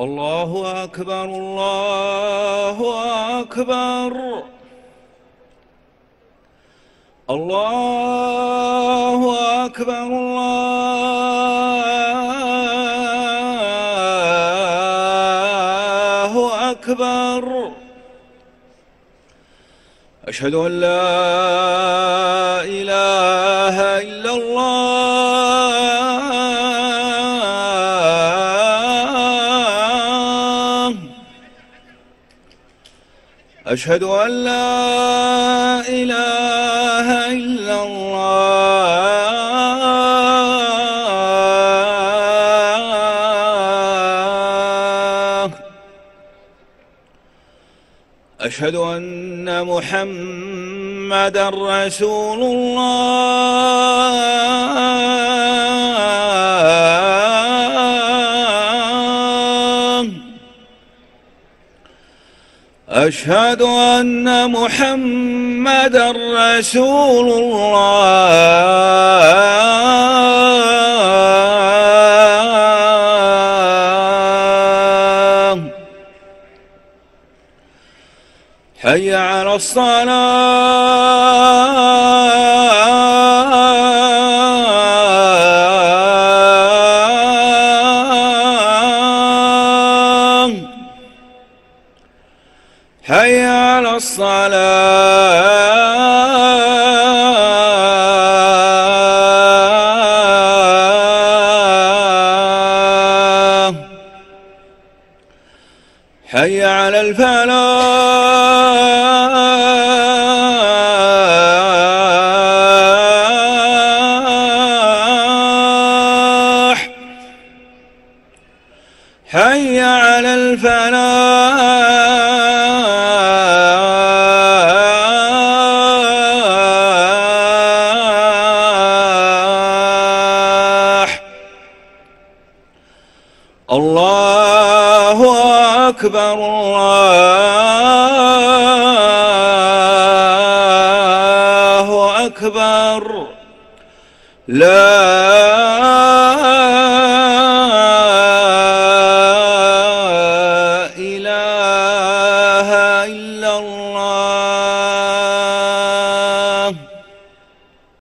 الله أكبر الله أكبر الله أكبر الله أكبر. أشهد أن لا إله إلا الله. أشهد أن لا إله إلا الله. أشهد أن محمدًا رسول الله. أشهد أن محمدًا رسول الله. حي على الصلاة. حي على الصلاة. حي على الفلاح. حي على الفلاح. الله أكبر الله أكبر. لا